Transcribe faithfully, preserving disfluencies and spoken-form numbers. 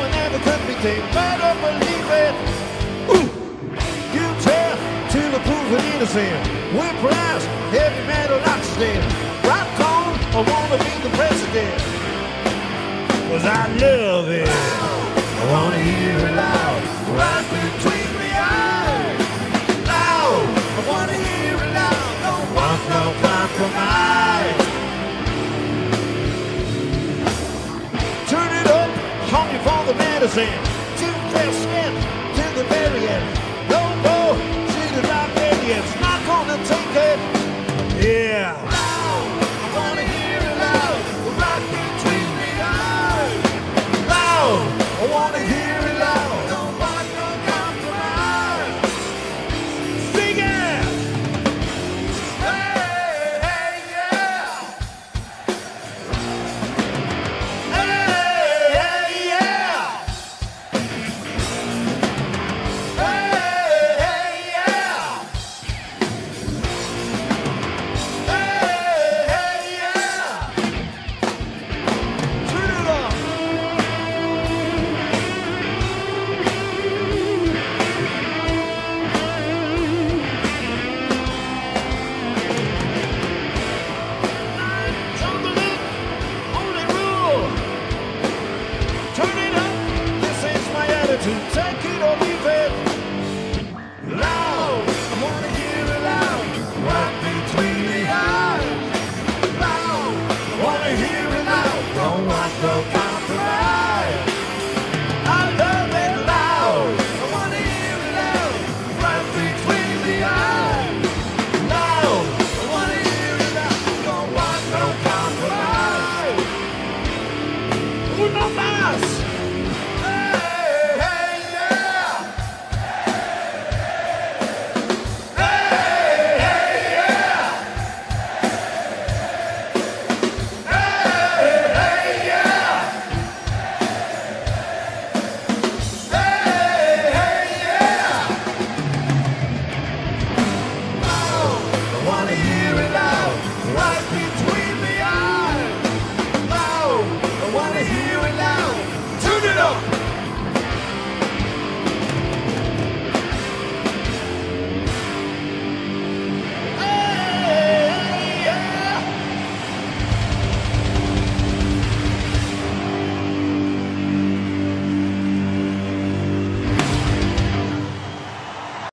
it never could be tamed. Better believe it. Ooh. You tell till the proven innocent. Whiplash, heavy metal oxygen. Rock on, I wanna be the president. Cause I love it. I wanna hear it loud. Right between the eyes. Loud. I wanna hear it loud. No want no compromise. Turn it up, hungry for the medicine. Two fresh steps to the very end. No more treated like idiots. Not gonna take it. Yeah. Loud. I wanna hear it loud. Right between the eyes. Loud. I wanna hear